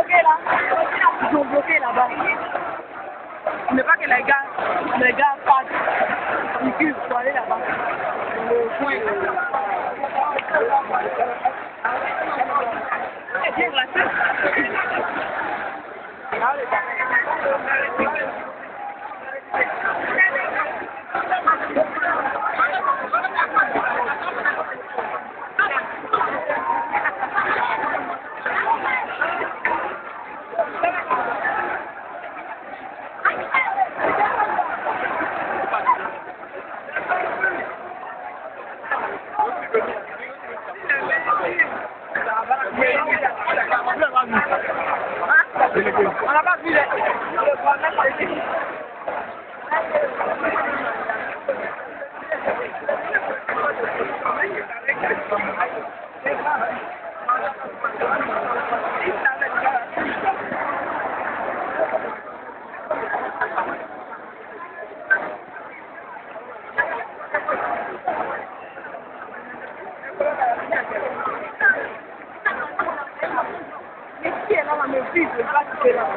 bloqué là. Ils sont bloqués là-bas. Mais pas que les gars passent. Ils courent pour aller là-bas. Le coin. C'est bien glacé. On n'a pas vu les... Mais qui est là, on me dit, je ne vais pas quitter là.